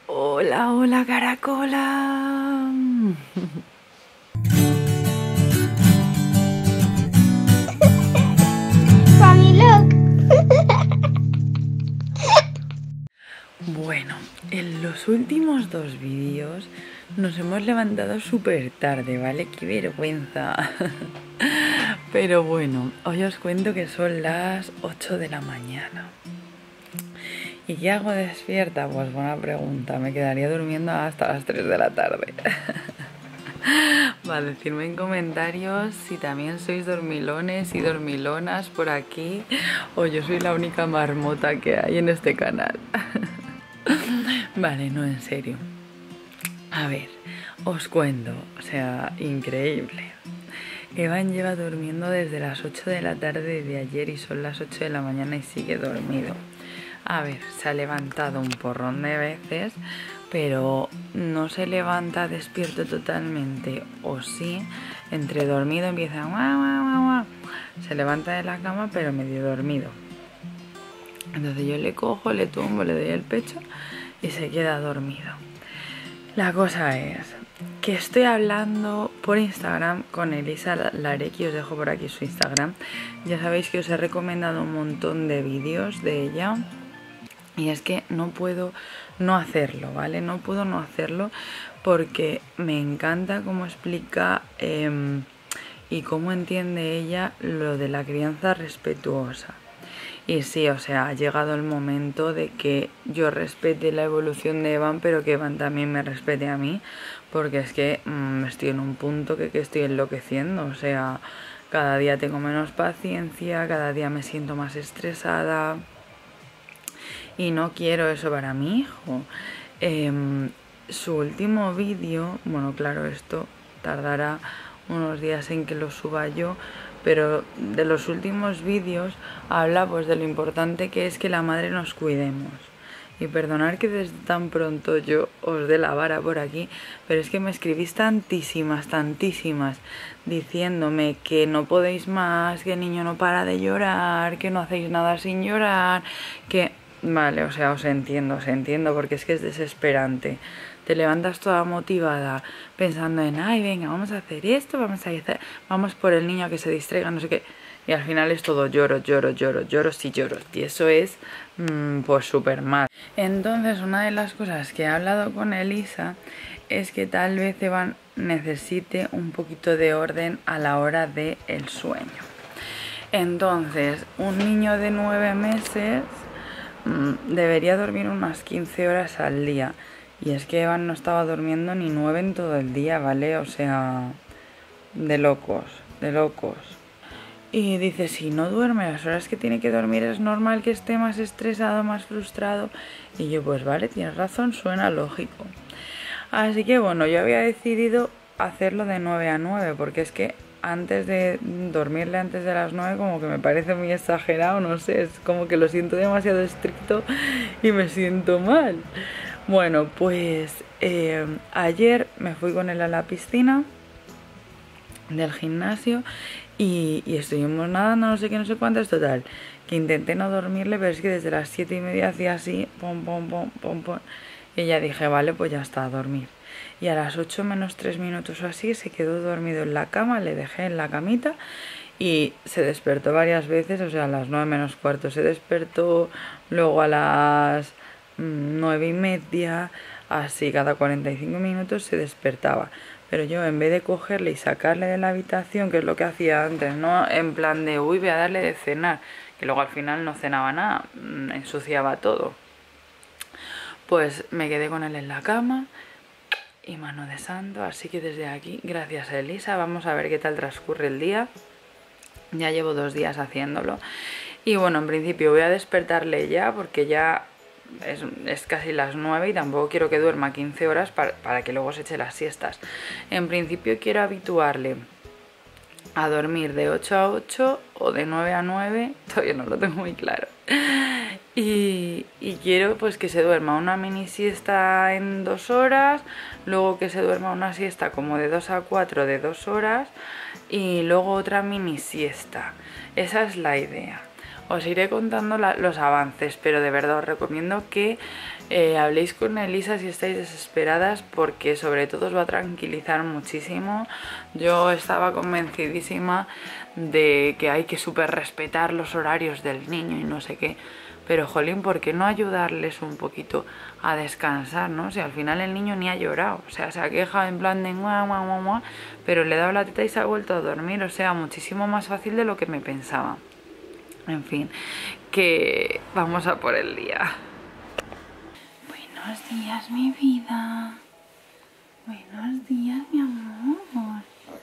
Hola, hola, caracola. Bueno, en los últimos dos vídeos nos hemos levantado súper tarde, ¿vale? ¡Qué vergüenza! Pero bueno, hoy os cuento que son las 8 de la mañana. ¿Y qué hago despierta? Pues buena pregunta, me quedaría durmiendo hasta las 3 de la tarde. Vale, decidme en comentarios si también sois dormilones y dormilonas por aquí o yo soy la única marmota que hay en este canal. Vale, no, en serio. A ver, os cuento, o sea, increíble. Evan lleva durmiendo desde las 8 de la tarde de ayer y son las 8 de la mañana y sigue dormido. A ver, se ha levantado un porrón de veces, pero no se levanta despierto totalmente, o sí, entre dormido empieza guau, guau, guau, guau. Se levanta de la cama pero medio dormido. Entonces yo le cojo, le tumbo, le doy el pecho y se queda dormido. La cosa es que estoy hablando por Instagram con Elisa Larecki, os dejo por aquí su Instagram. Ya sabéis que os he recomendado un montón de vídeos de ella. Y es que no puedo no hacerlo, ¿vale? No puedo no hacerlo porque me encanta cómo explica y cómo entiende ella lo de la crianza respetuosa. Y sí, o sea, ha llegado el momento de que yo respete la evolución de Evan, pero que Evan también me respete a mí, porque es que estoy en un punto que estoy enloqueciendo, o sea, cada día tengo menos paciencia, cada día me siento más estresada. Y no quiero eso para mi hijo. Su último vídeo, bueno, claro, esto tardará unos días en que lo suba yo, pero de los últimos vídeos habla pues de lo importante que es que la madre nos cuidemos. Y perdonad que desde tan pronto yo os dé la vara por aquí, pero es que me escribís tantísimas diciéndome que no podéis más, que el niño no para de llorar, que no hacéis nada sin llorar, que... Vale, o sea, os entiendo, porque es que es desesperante. Te levantas toda motivada pensando en, ay, venga, vamos a hacer esto, vamos por el niño a que se distraiga, no sé qué. Y al final es todo lloros. Y eso es, pues súper mal. Entonces, una de las cosas que he hablado con Elisa es que tal vez Evan necesite un poquito de orden a la hora del sueño. Entonces, un niño de 9 meses... debería dormir unas 15 horas al día. Y es que Evan no estaba durmiendo ni 9 en todo el día, ¿vale? O sea, de locos. Y dice, si no duerme las horas que tiene que dormir es normal que esté más estresado, más frustrado. Y yo, pues vale, tienes razón, suena lógico. Así que bueno, yo había decidido hacerlo de 9 a 9, porque es que antes de dormirle antes de las 9 como que me parece muy exagerado, no sé, es como que lo siento demasiado estricto y me siento mal. Bueno, pues ayer me fui con él a la piscina del gimnasio y estuvimos nadando, no sé qué, no sé cuánto, es total, que intenté no dormirle, pero es que desde las 7:30 hacía así, pom, y ya dije, vale, pues ya está, a dormir. Y a las 8 menos 3 minutos o así se quedó dormido en la cama, le dejé en la camita y se despertó varias veces, o sea, a las 9 menos cuarto se despertó, luego a las 9:30, así cada 45 minutos se despertaba. Pero yo en vez de cogerle y sacarle de la habitación, que es lo que hacía antes, ¿no? En plan de, uy, voy a darle de cenar, que luego al final no cenaba nada, ensuciaba todo. Pues me quedé con él en la cama y mano de santo, así que desde aquí, gracias a Elisa, vamos a ver qué tal transcurre el día. Ya llevo 2 días haciéndolo. Y bueno, en principio voy a despertarle ya porque ya es casi las 9 y tampoco quiero que duerma 15 horas para que luego se eche las siestas. En principio quiero habituarle a dormir de 8 a 8 o de 9 a 9, todavía no lo tengo muy claro. Y quiero pues que se duerma una mini siesta en 2 horas, luego que se duerma una siesta como de 2 a 4 de 2 horas y luego otra mini siesta. Esa es la idea. os iré contando los avances, pero de verdad os recomiendo que habléis con Elisa si estáis desesperadas, porque sobre todo os va a tranquilizar muchísimo. Yo estaba convencidísima de que hay que súper respetar los horarios del niño y no sé qué, pero jolín, ¿por qué no ayudarles un poquito a descansar, no? Si al final el niño ni ha llorado, o sea, se ha quejado en plan de guau, guau, guau, guau, pero le he dado la teta y se ha vuelto a dormir, o sea, muchísimo más fácil de lo que me pensaba. En fin, que vamos a por el día. Buenos días, mi vida. Buenos días, mi amor.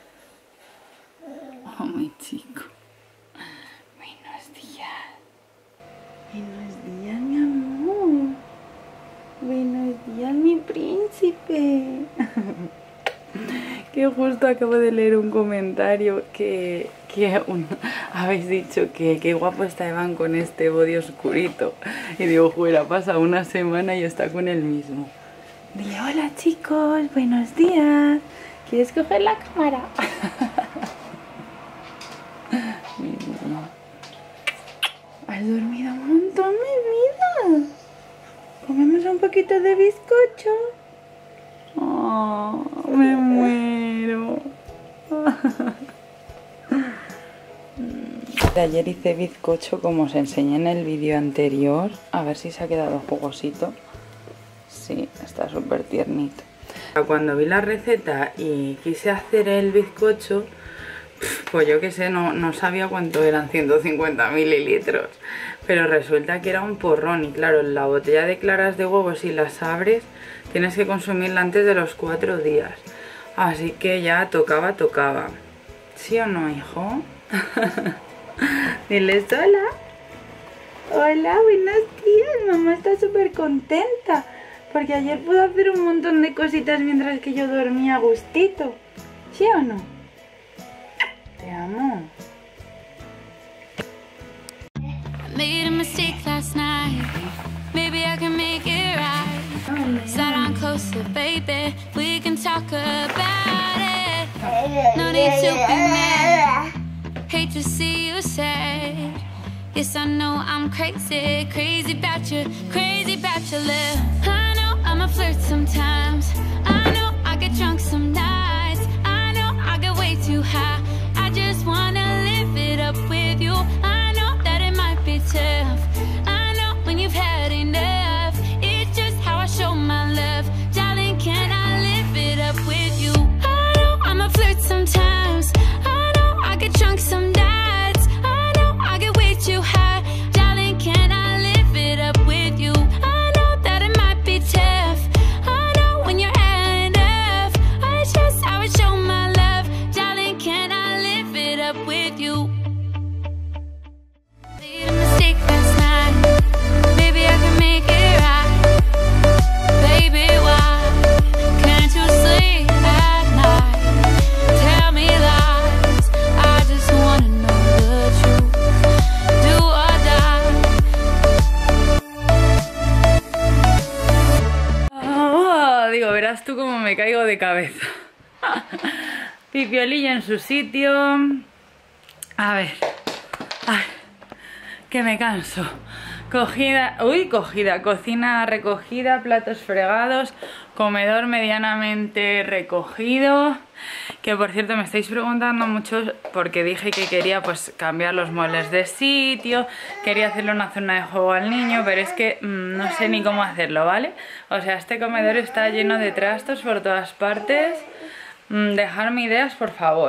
Oh, mi chico. Buenos días. Buenos días, mi amor. Buenos días, mi príncipe. Que justo acabo de leer un comentario que habéis dicho que qué guapo está Iván con este body oscurito. Y digo, fuera, pasa una semana y está con el mismo. Dile, hola chicos, buenos días. ¿Quieres coger la cámara? ¿Has dormido un montón, mi vida? ¿Comemos un poquito de bizcocho? Oh, me muero. Ayer hice bizcocho como os enseñé en el vídeo anterior. A ver si se ha quedado jugosito. Sí, está súper tiernito. Cuando vi la receta y quise hacer el bizcocho, pues yo qué sé, no sabía cuánto eran 150 mililitros. Pero resulta que era un porrón. Y claro, la botella de claras de huevo, si las abres, tienes que consumirla antes de los 4 días. Así que ya tocaba. ¿Sí o no, hijo? Diles hola. Hola, buenos días. Mamá está súper contenta porque ayer pude hacer un montón de cositas mientras que yo dormía a gustito. ¿Sí o no? Te amo. Made a mistake last night. Maybe I can make it right. Slide on closer, baby. We can talk about it. No need to be mad. Hate to see you sad. Yes, I know I'm crazy, crazy about you love. I know I'm a flirt sometimes. I know I get drunk some nights. I know I get way too high. I just wanna live it up with you. I know that it might be tough. I know when you've had enough. It's just how I show my love. Darling, can I live it up with you? I know I'm a flirt sometimes. I know I get drunk some nights. I know I get way too high. Darling, can I live it up with you? I know that it might be tough. I know when you're had enough. It's just how I show my love. Darling, can I live it up with you? Made a mistake last night. Maybe I can make it right. Baby, why can't you sleep at night? Tell me lies. I just wanna know the truth. Do or die. Oh, digo, verás tú cómo me caigo de cabeza. Pipiolillo en su sitio. A ver. Ay, que me canso. Cocina recogida, platos fregados, comedor medianamente recogido. Que por cierto me estáis preguntando mucho porque dije que quería pues cambiar los muebles de sitio, quería hacerle una zona de juego al niño, pero es que no sé ni cómo hacerlo, ¿vale? O sea, este comedor está lleno de trastos por todas partes. Dejadme ideas, por favor.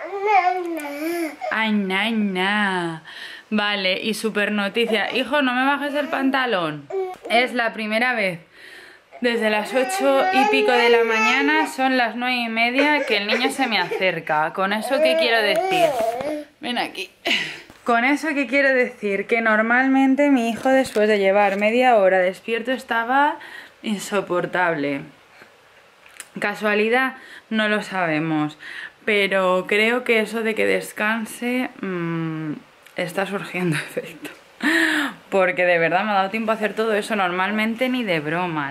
Ay, na. Vale, y super noticia. Hijo, no me bajes el pantalón. Es la primera vez desde las 8 y pico de la mañana, son las 9:30, que el niño se me acerca. ¿Con eso qué quiero decir? Ven aquí. Con eso qué quiero decir, que normalmente mi hijo después de llevar media hora despierto estaba insoportable. ¿Casualidad? No lo sabemos. Pero creo que eso de que descanse está surgiendo efecto. Porque de verdad me ha dado tiempo a hacer todo eso. Normalmente ni de broma.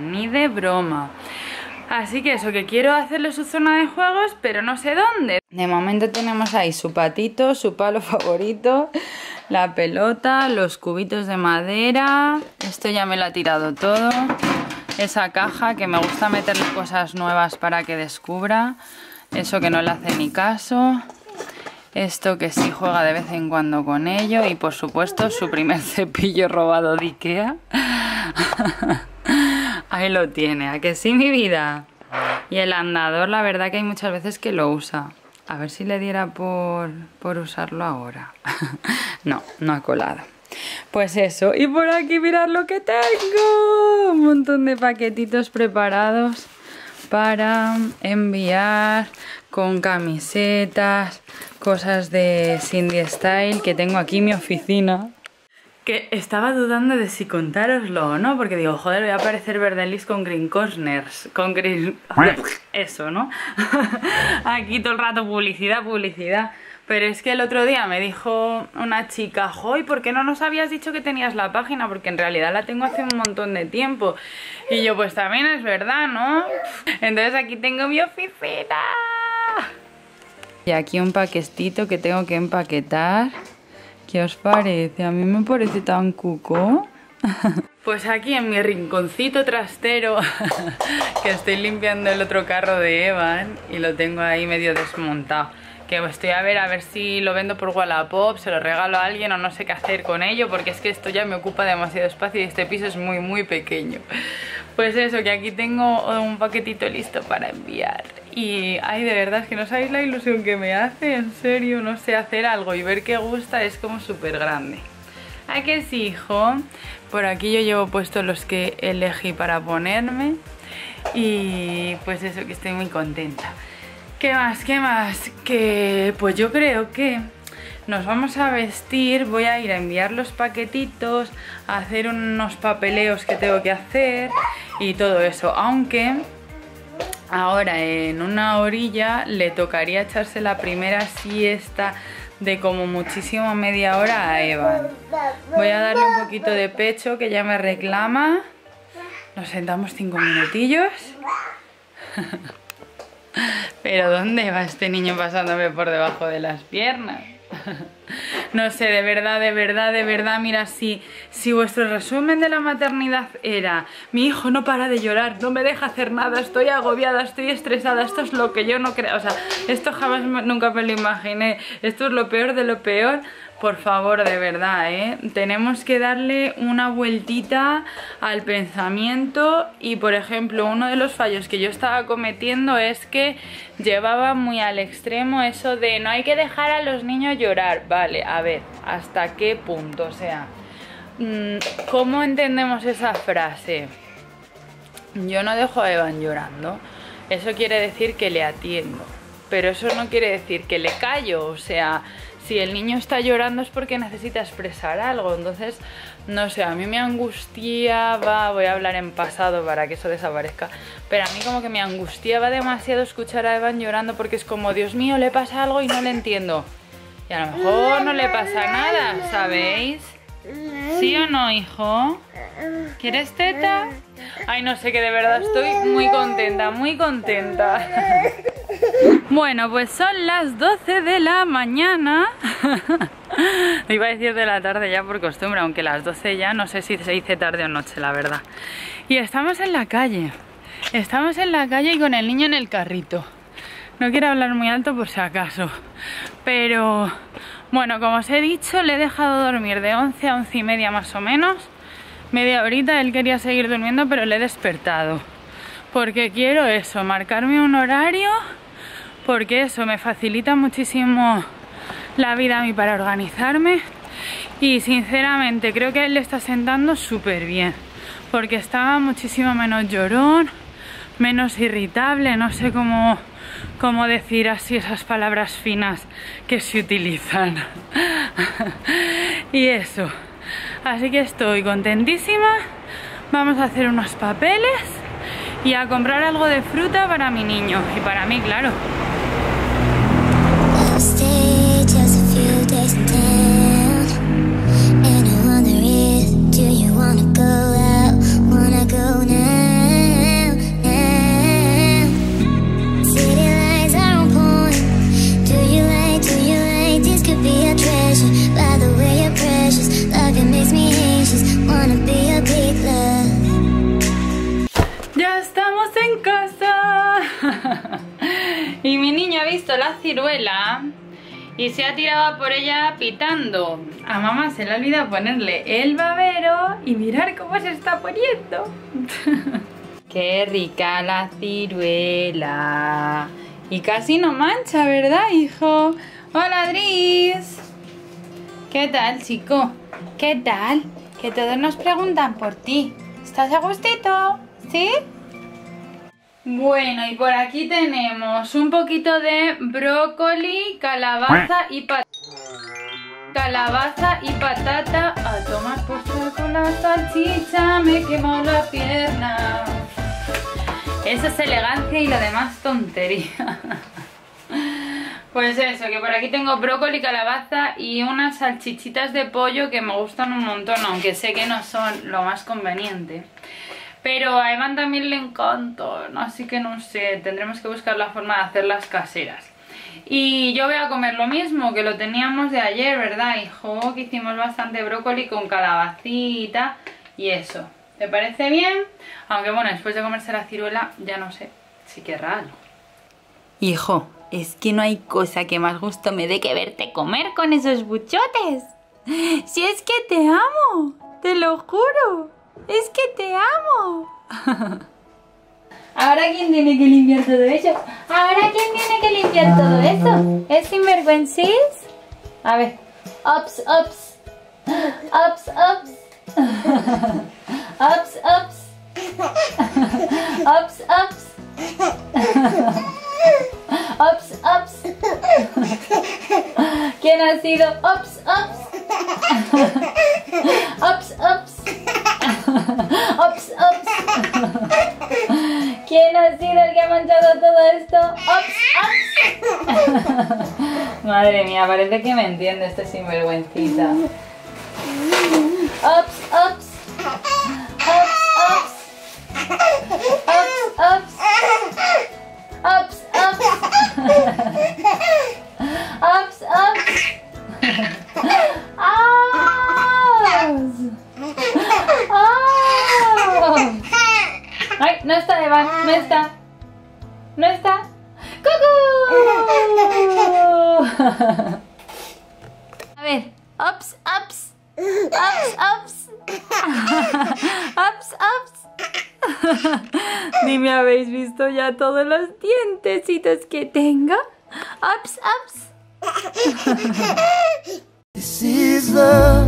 Así que eso, que quiero hacerle su zona de juegos, pero no sé dónde. De momento tenemos ahí su patito, su palo favorito. la pelota, los cubitos de madera. Esto ya me lo ha tirado todo. Esa caja que me gusta meterle cosas nuevas para que descubra. Eso que no le hace ni caso. Esto que sí juega de vez en cuando con ello. Y por supuesto su primer cepillo robado de Ikea. Ahí lo tiene, ¿a que sí, mi vida? Y el andador, la verdad que hay muchas veces que lo usa. A ver si le diera por usarlo ahora. No, no ha colado. Pues eso, y por aquí mirad lo que tengo. Un montón de paquetitos preparados para enviar con camisetas, cosas de Cindy Style, que tengo aquí en mi oficina. Que estaba dudando de si contároslo o no, porque digo, joder, voy a parecer Verdelis con Green Corners, con Green... Eso, ¿no? Aquí todo el rato publicidad, publicidad. Pero es que el otro día me dijo una chica, joy, ¿por qué no nos habías dicho que tenías la página? Porque en realidad la tengo hace un montón de tiempo. Y yo, pues también es verdad, ¿no? Entonces aquí tengo mi oficina. Y aquí un paquetito que tengo que empaquetar. ¿Qué os parece? A mí me parece tan cuco. Pues aquí en mi rinconcito trastero, que estoy limpiando el otro carro de Evan y lo tengo ahí medio desmontado. Que estoy a ver si lo vendo por Wallapop, se lo regalo a alguien o no sé qué hacer con ello, porque es que esto ya me ocupa demasiado espacio y este piso es muy pequeño. Pues eso, que aquí tengo un paquetito listo para enviar. Y ay, de verdad, es que no sabéis la ilusión que me hace, en serio, no sé, hacer algo y ver qué gusta es como súper grande. ¿A qué sí, hijo? Por aquí yo llevo puestos los que elegí para ponerme y pues eso, que estoy muy contenta. ¿Qué más? ¿Qué más? Que pues yo creo que nos vamos a vestir, voy a ir a enviar los paquetitos, a hacer unos papeleos que tengo que hacer y todo eso, aunque ahora en una horilla le tocaría echarse la primera siesta de como muchísimo media hora a Evan. Voy a darle un poquito de pecho que ya me reclama. Nos sentamos 5 minutillos. Pero ¿dónde va este niño pasándome por debajo de las piernas? No sé, de verdad, mira, si vuestro resumen de la maternidad era mi hijo no para de llorar, no me deja hacer nada, estoy agobiada, estoy estresada, esto es lo que yo no creo, o sea, esto jamás nunca me lo imaginé, esto es lo peor de lo peor. Por favor, de verdad, tenemos que darle una vueltita al pensamiento y, por ejemplo, uno de los fallos que yo estaba cometiendo es que llevaba muy al extremo eso de no hay que dejar a los niños llorar. Vale, a ver, ¿hasta qué punto? O sea, ¿cómo entendemos esa frase? Yo no dejo a Evan llorando. Eso quiere decir que le atiendo, pero eso no quiere decir que le callo, o sea... Si el niño está llorando es porque necesita expresar algo, entonces, no sé, a mí me angustiaba, voy a hablar en pasado para que eso desaparezca, pero a mí como que me angustiaba demasiado escuchar a Evan llorando porque es como, Dios mío, le pasa algo y no le entiendo. Y a lo mejor no le pasa nada, ¿sabéis? ¿Sí o no, hijo? ¿Quieres teta? Ay, no sé, que de verdad estoy muy contenta, muy contenta. Bueno, pues son las 12 de la mañana. Iba a decir de la tarde ya por costumbre, aunque las 12 ya no sé si se dice tarde o noche, la verdad. Y estamos en la calle. Estamos en la calle y con el niño en el carrito. No quiero hablar muy alto por si acaso. Pero, bueno, como os he dicho, le he dejado dormir de 11 a 11 y media más o menos. Media horita, él quería seguir durmiendo, pero le he despertado. Porque quiero eso, marcarme un horario, porque eso me facilita muchísimo la vida a mí para organizarme. Y sinceramente creo que a él le está sentando súper bien, porque estaba muchísimo menos llorón, menos irritable, no sé cómo decir así esas palabras finas que se utilizan. Y eso. Así que estoy contentísima. Vamos a hacer unos papeles y a comprar algo de fruta para mi niño y para mí, claro. By the way you estamos en casa. Y mi niño ha visto la ciruela y se ha tirado por ella pitando. A mamá se le ha olvidado ponerle el babero y mirar cómo se está poniendo. Qué rica la ciruela. Y casi no mancha, ¿verdad, hijo? Hola, Dris. ¿Qué tal, chico? ¿Qué tal? Que todos nos preguntan por ti. ¿Estás a gustito? ¿Sí? Bueno, y por aquí tenemos un poquito de brócoli, calabaza y patata. A tomar por saco con la salchicha, me quemó la pierna. Eso es elegancia y lo demás tontería. Pues eso, que por aquí tengo brócoli, calabaza y unas salchichitas de pollo que me gustan un montón, aunque sé que no son lo más conveniente. Pero a Evan también le encantan, así que no sé, tendremos que buscar la forma de hacerlas caseras. Y yo voy a comer lo mismo, que lo teníamos de ayer, ¿verdad, hijo? Que hicimos bastante brócoli con calabacita y eso. ¿Te parece bien? Aunque bueno, después de comerse la ciruela, ya no sé si querrá algo. Hijo, es que no hay cosa que más gusto me dé que verte comer con esos buchotes. Si es que te amo, te lo juro. Es que te amo. ¿Ahora quién tiene que limpiar todo eso? ¿Ahora quién tiene que limpiar todo eso? ¿Es sinvergüencis? A ver. Ups, ups. Ups, ups. Ups, ups. Ups, ups. Ups, ups. ¿Quién ha sido? Ups, ups. Ups, ups. Ups, ups. ¿Quién ha sido el que ha manchado todo esto? Ups, ups. Madre mía, parece que me entiende este sinvergüencita. Ups, ups. Ups, ups. Ups, ups. Ups, ups. Ups, ups. Ay, no está Evan, no está. No está. ¡Cucú! A ver, ups, ups. Ups, ups. Ups, ups. Ni me habéis visto ya todos los dientecitos que tengo. Ups, ups. This is love.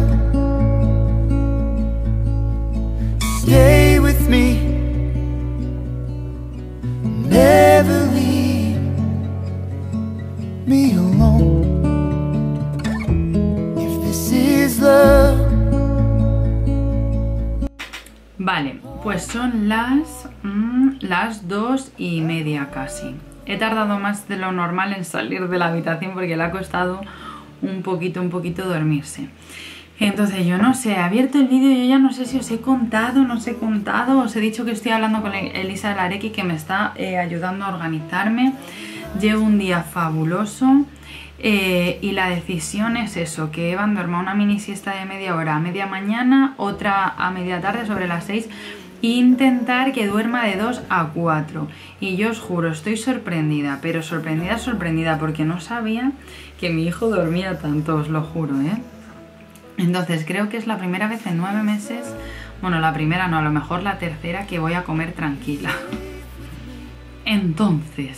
Stay with me. Never leave me alone. If this is love. Vale, pues son las 2:30 casi. He tardado más de lo normal en salir de la habitación porque le ha costado un poquito dormirse. Entonces yo no sé, he abierto el vídeo y yo ya no sé si os he contado, no os he contado. Os he dicho que estoy hablando con Elisa de la Arequi, que me está ayudando a organizarme. Llevo un día fabuloso y la decisión es eso, que Evan duerma una mini siesta de media hora a media mañana, otra a media tarde sobre las 6 e intentar que duerma de 2 a 4. Y yo os juro, estoy sorprendida, pero sorprendida porque no sabía que mi hijo dormía tanto, os lo juro, ¿eh? Entonces creo que es la primera vez en 9 meses, bueno, la primera no, a lo mejor la tercera, que voy a comer tranquila. Entonces,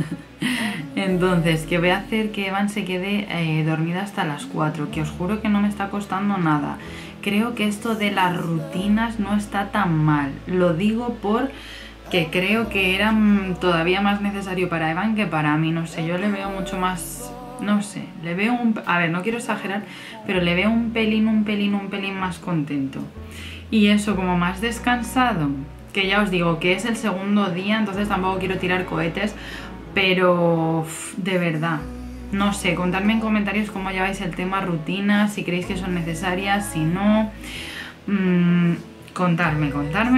que voy a hacer que Evan se quede dormida hasta las 4, que os juro que no me está costando nada. Creo que esto de las rutinas no está tan mal. Lo digo porque creo que era todavía más necesario para Evan que para mí. No sé, yo le veo mucho más... No sé, le veo un... A ver, no quiero exagerar, pero le veo un pelín más contento. Y eso, como más descansado, que ya os digo que es el segundo día, entonces tampoco quiero tirar cohetes, pero de verdad, no sé, contadme en comentarios cómo lleváis el tema rutinas, si creéis que son necesarias, si no... Contarme.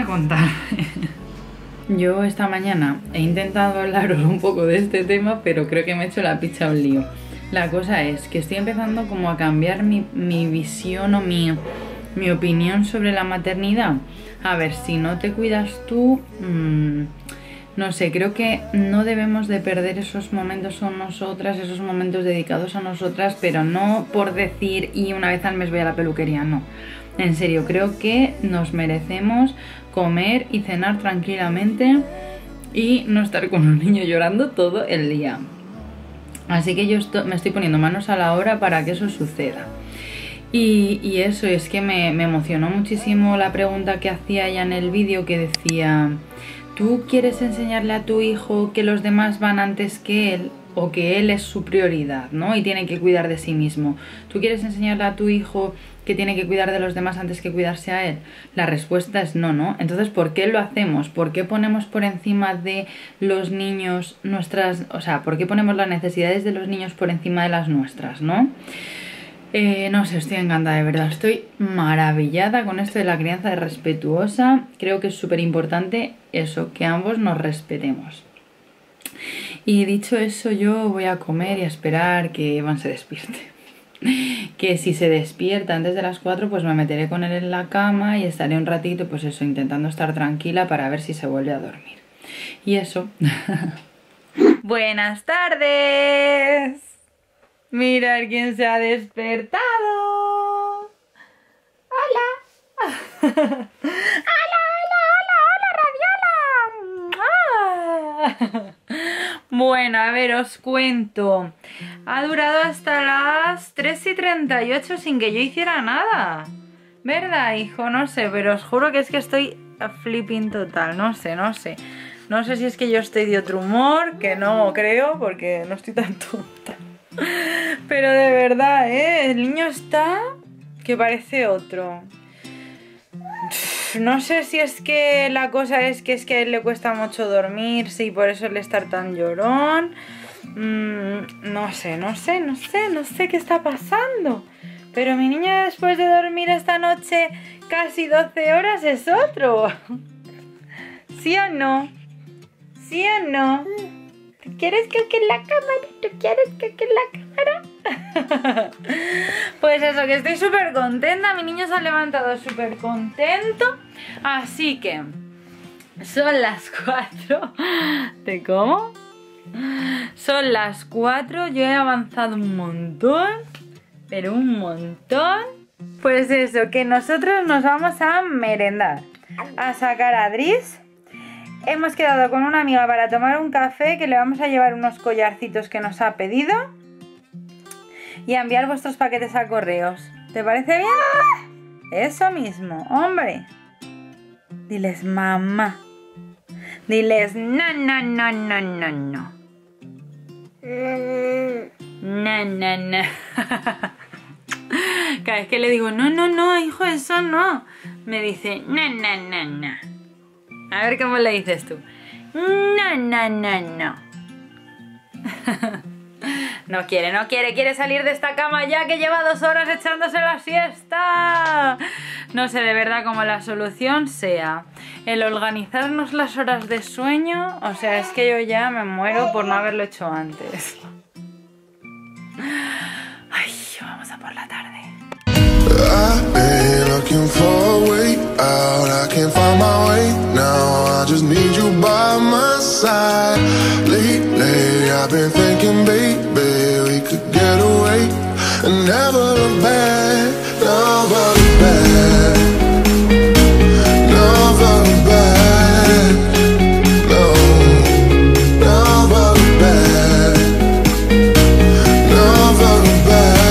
Yo esta mañana he intentado hablaros un poco de este tema, pero creo que me he hecho la picha un lío. La cosa es que estoy empezando como a cambiar mi visión o mi opinión sobre la maternidad. A ver, si no te cuidas tú, no sé, creo que no debemos de perder esos momentos con nosotras, esos momentos dedicados a nosotras, pero no por decir y una vez al mes voy a la peluquería, no. En serio, creo que nos merecemos comer y cenar tranquilamente y no estar con un niño llorando todo el día. Así que yo me estoy poniendo manos a la obra para que eso suceda. Y eso, es que me emocionó muchísimo la pregunta que hacía ella en el vídeo, que decía: ¿tú quieres enseñarle a tu hijo que los demás van antes que él o que él es su prioridad, ¿no? Y tiene que cuidar de sí mismo? ¿Tú quieres enseñarle a tu hijo que tiene que cuidar de los demás antes que cuidarse a él? La respuesta es no, ¿no? Entonces, ¿por qué lo hacemos? ¿Por qué ponemos por encima de los niños nuestras... O sea, ¿por qué ponemos las necesidades de los niños por encima de las nuestras, no? No sé, estoy encantada, de verdad. Estoy maravillada con esto de la crianza respetuosa. Creo que es súper importante eso, que ambos nos respetemos. Y dicho eso, yo voy a comer y a esperar que Evan se despierte. Que si se despierta antes de las 4, pues me meteré con él en la cama y estaré un ratito, pues eso, intentando estar tranquila para ver si se vuelve a dormir. Y eso. Buenas tardes. Mirad quién se ha despertado. Hola. Hola, Radiola. Bueno, a ver, os cuento. Ha durado hasta las 3:38 sin que yo hiciera nada. ¿Verdad, hijo? No sé, pero os juro que es que estoy a flipping total. No sé. No sé si es que yo estoy de otro humor, que no creo, porque no estoy tan tonta. Pero de verdad, el niño está que parece otro. No sé si es que la cosa es que a él le cuesta mucho dormirse y por eso el estar tan llorón. No sé qué está pasando. Pero mi niño, después de dormir esta noche casi 12 horas, es otro. ¿Sí o no? ¿Sí o no? ¿Tú quieres que en la cámara? ¿Tú quieres que en la cámara? Pues eso, que estoy súper contenta. Mi niño se ha levantado súper contento. Así que son las 4. ¿Te como? Son las 4. Yo he avanzado un montón. Pero un montón. Pues eso, que nosotros nos vamos a merendar. A sacar a Dries. Hemos quedado con una amiga para tomar un café, que le vamos a llevar unos collarcitos que nos ha pedido y a enviar vuestros paquetes a correos. ¿Te parece bien? Eso mismo, hombre. Diles mamá. Diles no. No. Cada vez que le digo no, hijo, eso no, me dice no. A ver cómo le dices tú. No. No quiere salir de esta cama ya, que lleva 2 horas echándose la siesta. No sé de verdad cómo la solución sea el organizarnos las horas de sueño. O sea, es que yo ya me muero por no haberlo hecho antes. Ay, vamos a por la tarde. I've been looking for a way out, I can't find my way now, I just need you by my side. Lately I've been thinking, baby, we could get away and never look back, never look back, never look back, no, never look back, never look back.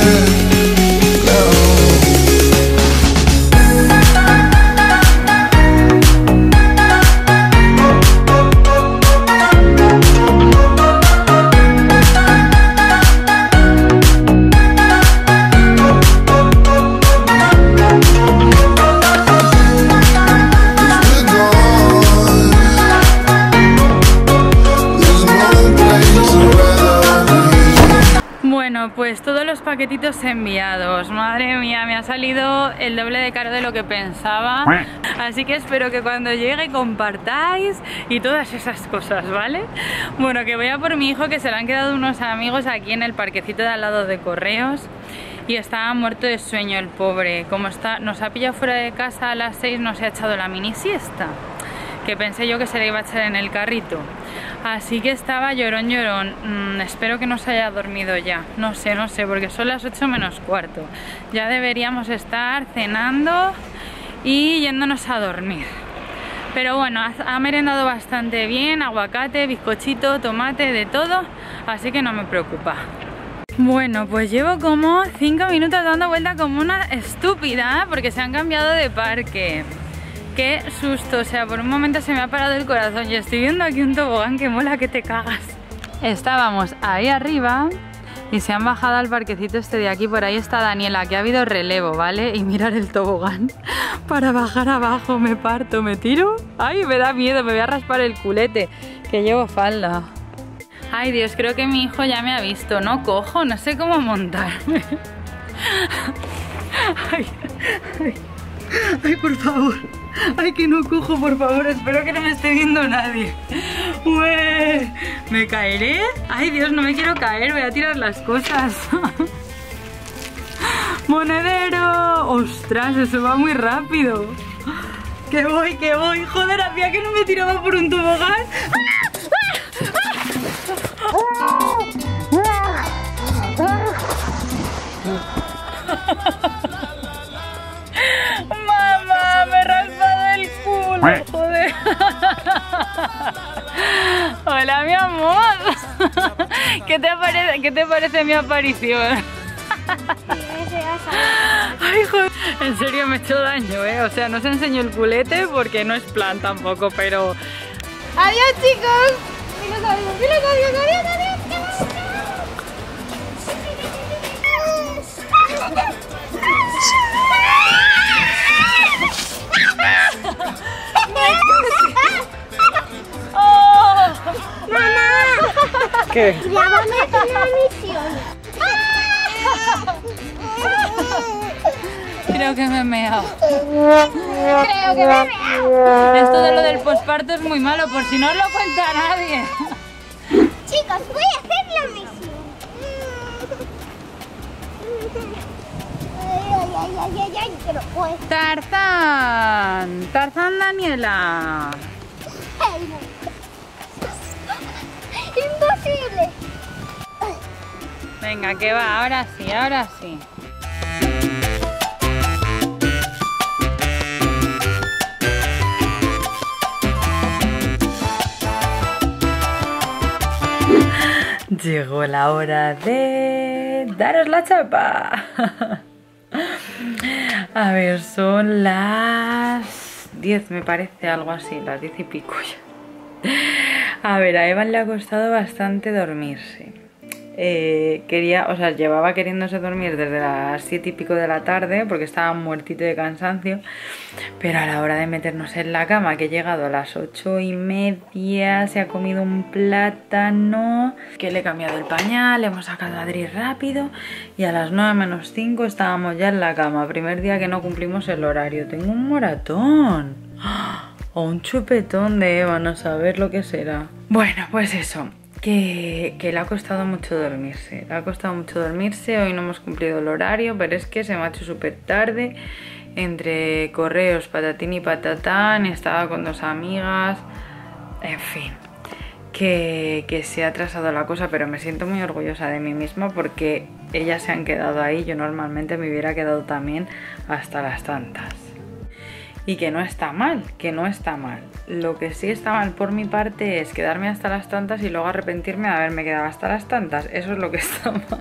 Pues todos los paquetitos enviados. Madre mía, me ha salido el doble de caro de lo que pensaba. Así que espero que cuando llegue compartáis y todas esas cosas, ¿vale? Bueno, que voy a por mi hijo, que se le han quedado unos amigos aquí en el parquecito de al lado de correos. Y estaba muerto de sueño el pobre. Como nos ha pillado fuera de casa a las 6, no se ha echado la mini siesta. que pensé yo que se le iba a echar en el carrito. Así que estaba llorón, llorón. Espero que no se haya dormido ya. No sé, porque son las 8 menos cuarto. Ya deberíamos estar cenando y yéndonos a dormir. Pero bueno, ha merendado bastante bien, aguacate, bizcochito, tomate, de todo, así que no me preocupa. Bueno, pues llevo como 5 minutos dando vuelta como una estúpida porque se han cambiado de parque. Qué susto, o sea, por un momento se me ha parado el corazón. Yo estoy viendo aquí un tobogán que mola que te cagas. Estábamos ahí arriba y se han bajado al parquecito este de aquí. Por ahí está Daniela, que ha habido relevo, ¿vale? Y mirar el tobogán para bajar abajo. Me parto, me tiro. Ay, me da miedo, me voy a raspar el culete, que llevo falda. Ay, Dios, creo que mi hijo ya me ha visto. No cojo, no sé cómo montarme. Ay, por favor. Ay, que no cojo, por favor. Espero que no me esté viendo nadie. Ué, ¿me caeré? Ay, Dios, no me quiero caer. Voy a tirar las cosas. ¡Monedero! ¡Ostras, eso va muy rápido! ¡Que voy! Joder, hacía que no me tiraba por un tobogán. ¡Mamá! Me he raspado el culo, joder. Hola, mi amor. ¿Qué te parece mi aparición? Ay, joder. En serio me he hecho daño, ¿eh? O sea, no os enseño el culete porque no es plan tampoco, pero... ¡Adiós, chicos! ¡Adiós! ¡Oh! ¡Mamá! ¿Qué? Grábame una misión. Creo que me he meado. Creo que me he meado. Esto de lo del posparto es muy malo, por si no os lo cuenta nadie. Chicos, voy a hacer la misión. Ay, que no puedo. Tarzán. Tarzán, Daniela. Ay, no. Imposible. Venga, que va, ahora sí, ahora sí. Llegó la hora de daros la chapa. A ver, son las 10 me parece, algo así, las 10 y pico ya. A ver, a Evan le ha costado bastante dormirse. Llevaba queriéndose dormir desde las 7 y pico de la tarde porque estaba muertito de cansancio, pero a la hora de meternos en la cama, que he llegado a las 8:30, se ha comido un plátano, que le he cambiado el pañal, le hemos sacado a Adri rápido y a las 9 menos 5 estábamos ya en la cama. Primer día que no cumplimos el horario. Tengo un moratón o un chupetón de Eva, no saber lo que será. Bueno, pues eso. Que le ha costado mucho dormirse. Hoy no hemos cumplido el horario, pero es que se me ha hecho súper tarde. Entre correos, patatín y patatán, estaba con 2 amigas. En fin, que se ha atrasado la cosa, pero me siento muy orgullosa de mí misma porque ellas se han quedado ahí. Yo normalmente me hubiera quedado también hasta las tantas. Y que no está mal, Lo que sí está mal por mi parte es quedarme hasta las tantas y luego arrepentirme de haberme quedado hasta las tantas. Eso es lo que está mal.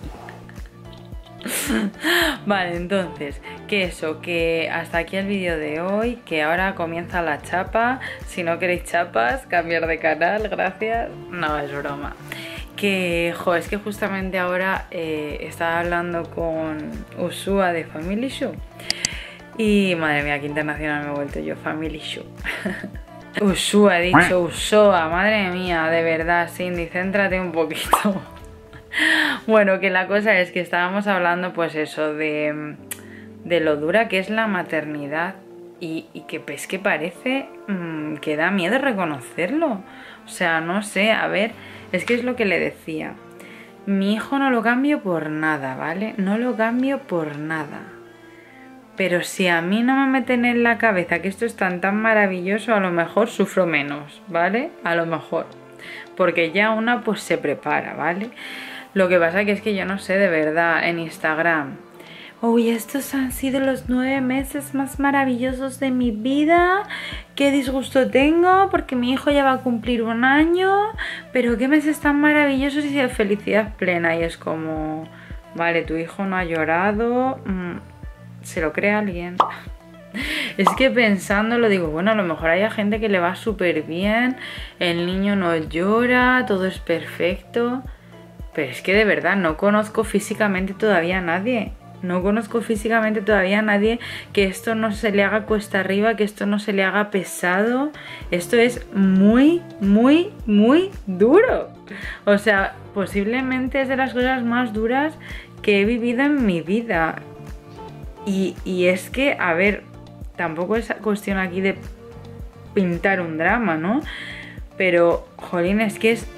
Vale, entonces, que hasta aquí el vídeo de hoy, que ahora comienza la chapa. Si no queréis chapas, cambiar de canal, gracias. No, es broma. Es que justamente ahora estaba hablando con Usua de Family Show. Y madre mía, qué internacional me he vuelto yo, Family Show. Usua, he dicho Usoa, madre mía, de verdad, Cindy, céntrate un poquito. Bueno, que la cosa es que estábamos hablando pues eso, de lo dura que es la maternidad y que pues que parece que da miedo reconocerlo. O sea, no sé, a ver, es que es lo que le decía. Mi hijo no lo cambio por nada, ¿vale? No lo cambio por nada. Pero si a mí no me meten en la cabeza que esto es tan maravilloso, a lo mejor sufro menos, ¿vale? A lo mejor. Porque ya una pues se prepara, ¿vale? Lo que pasa que es que yo no sé de verdad en Instagram. Uy, estos han sido los 9 meses más maravillosos de mi vida. Qué disgusto tengo porque mi hijo ya va a cumplir 1 año. Pero qué meses tan maravillosos y de felicidad plena. Y es como, vale, tu hijo no ha llorado. ¿Se lo cree alguien? Es que pensándolo digo, bueno, a lo mejor hay gente que le va súper bien. El niño no llora, todo es perfecto. Pero es que de verdad no conozco físicamente todavía a nadie. No conozco físicamente todavía a nadie que esto no se le haga cuesta arriba, que esto no se le haga pesado. Esto es muy, muy, muy duro. O sea, posiblemente es de las cosas más duras que he vivido en mi vida. Y es que, a ver, tampoco es cuestión aquí de pintar un drama, ¿no? Pero, jolín, es que es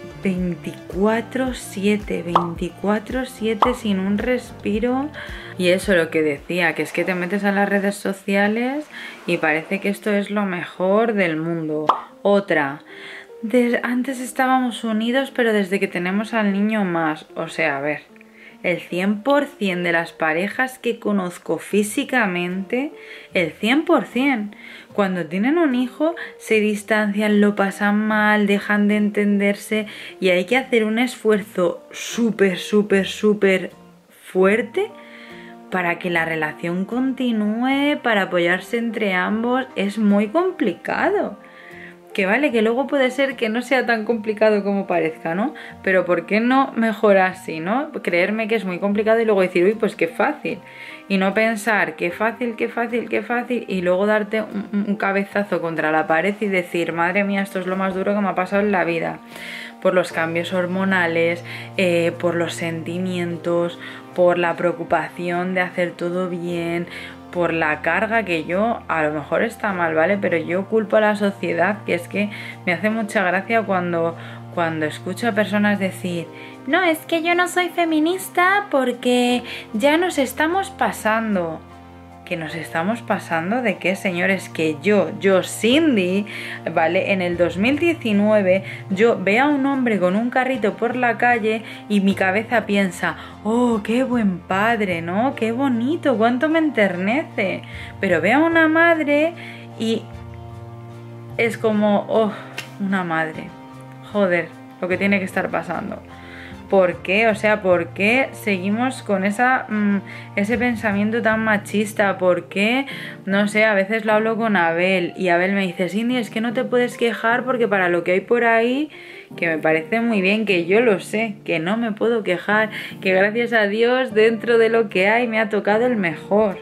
24/7, 24/7 sin un respiro. Y eso lo que decía, que es que te metes a las redes sociales y parece que esto es lo mejor del mundo. Otra, antes estábamos unidos, pero desde que tenemos al niño más. O sea, a ver, el 100% de las parejas que conozco físicamente, el 100%, cuando tienen un hijo se distancian, lo pasan mal, dejan de entenderse y hay que hacer un esfuerzo súper, súper, súper fuerte para que la relación continúe, para apoyarse entre ambos. Es muy complicado. Que vale, que luego puede ser que no sea tan complicado como parezca, ¿no? Pero ¿por qué no mejor así, no? Creerme que es muy complicado y luego decir, uy, pues qué fácil. Y no pensar, qué fácil, qué fácil, qué fácil. Y luego darte un cabezazo contra la pared y decir, madre mía, esto es lo más duro que me ha pasado en la vida. Por los cambios hormonales, por los sentimientos, por la preocupación de hacer todo bien, por la carga que yo, a lo mejor está mal, ¿vale? Pero yo culpo a la sociedad, que es que me hace mucha gracia cuando escucho a personas decir, no, es que yo no soy feminista porque ya nos estamos pasando. ¿Que nos estamos pasando de qué, señores? Que yo, Cindy, ¿vale? En el 2019 yo veo a un hombre con un carrito por la calle y mi cabeza piensa, oh, qué buen padre, ¿no? Qué bonito, cuánto me enternece. Pero veo a una madre y es como, oh, una madre. Joder, lo que tiene que estar pasando. ¿Por qué? O sea, ¿por qué seguimos con ese pensamiento tan machista? ¿Por qué? No sé, a veces lo hablo con Abel y Abel me dice, Cindy, es que no te puedes quejar porque para lo que hay por ahí, que me parece muy bien, que yo lo sé, que no me puedo quejar, que gracias a Dios dentro de lo que hay me ha tocado el mejor.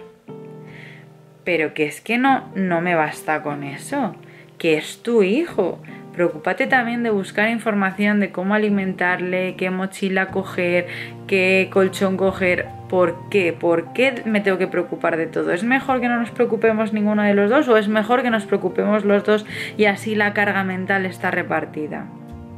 Pero que es que no me basta con eso, que es tu hijo. Preocúpate también de buscar información de cómo alimentarle, qué mochila coger, qué colchón coger. ¿Por qué? ¿Por qué me tengo que preocupar de todo? ¿Es mejor que no nos preocupemos ninguno de los dos o es mejor que nos preocupemos los dos y así la carga mental está repartida?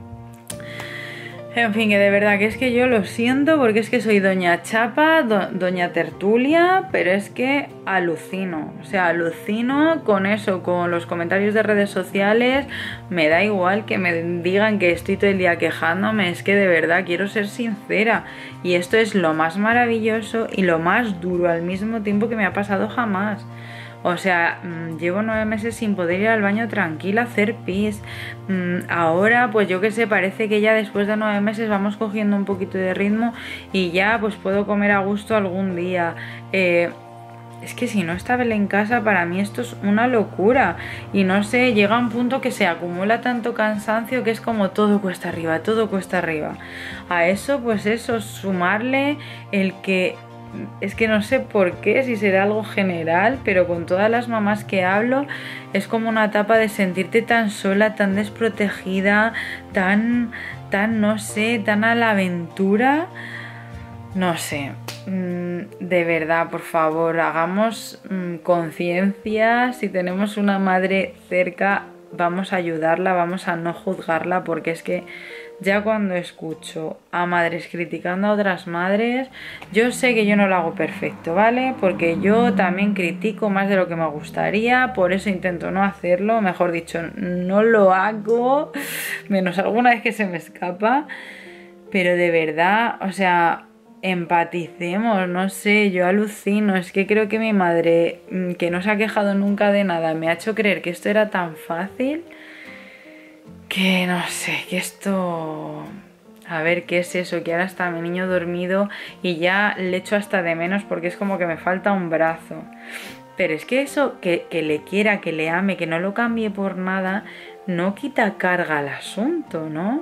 En fin, que de verdad que es que yo lo siento porque es que soy doña Chapa, doña Tertulia, pero es que alucino. O sea, alucino con eso, con los comentarios de redes sociales. Me da igual que me digan que estoy todo el día quejándome, es que de verdad quiero ser sincera. Y esto es lo más maravilloso y lo más duro al mismo tiempo que me ha pasado jamás. O sea, llevo 9 meses sin poder ir al baño tranquila, hacer pis. Ahora, pues yo qué sé, parece que ya después de 9 meses vamos cogiendo un poquito de ritmo y ya pues puedo comer a gusto algún día. Es que si no está Bel en casa, para mí esto es una locura. Y no sé, llega un punto que se acumula tanto cansancio que es como todo cuesta arriba, todo cuesta arriba. A eso, pues eso, sumarle el que... Es que no sé por qué, si será algo general, pero con todas las mamás que hablo es como una etapa de sentirte tan sola, tan desprotegida, tan no sé, tan a la aventura. No sé, de verdad, por favor, hagamos conciencia. Si tenemos una madre cerca, vamos a ayudarla, vamos a no juzgarla, porque es que ya cuando escucho a madres criticando a otras madres, yo sé que yo no lo hago perfecto, ¿vale? Porque yo también critico más de lo que me gustaría, por eso intento no hacerlo, mejor dicho, no lo hago, menos alguna vez que se me escapa, pero de verdad, o sea, empaticemos, no sé, yo alucino, es que creo que mi madre, que no se ha quejado nunca de nada, me ha hecho creer que esto era tan fácil, que no sé, que esto... A ver, ¿qué es eso? Que ahora está mi niño dormido y ya le echo hasta de menos porque es como que me falta un brazo. Pero es que eso, que le quiera, que le ame, que no lo cambie por nada, no quita carga al asunto, ¿no?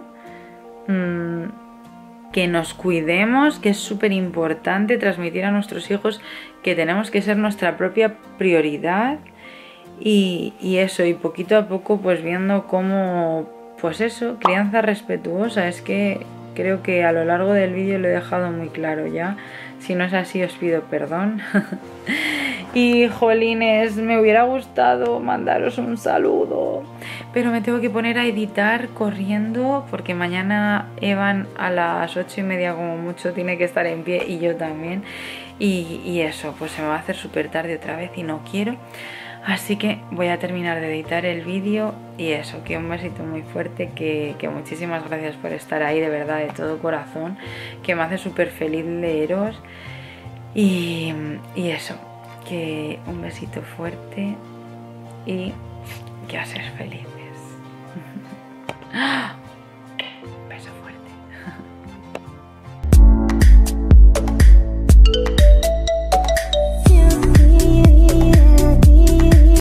Que nos cuidemos, que es súper importante transmitir a nuestros hijos que tenemos que ser nuestra propia prioridad. Y eso, y poquito a poco pues viendo cómo, pues eso, crianza respetuosa. Es que creo que a lo largo del vídeo lo he dejado muy claro ya. Si no es así os pido perdón. Y jolines, me hubiera gustado mandaros un saludo, pero me tengo que poner a editar corriendo porque mañana Evan a las 8:30 como mucho tiene que estar en pie y yo también. Y eso, pues se me va a hacer súper tarde otra vez y no quiero. Así que voy a terminar de editar el vídeo y eso, que un besito muy fuerte, que muchísimas gracias por estar ahí, de verdad, de todo corazón, que me hace súper feliz leeros y eso, que un besito fuerte y que a ser felices.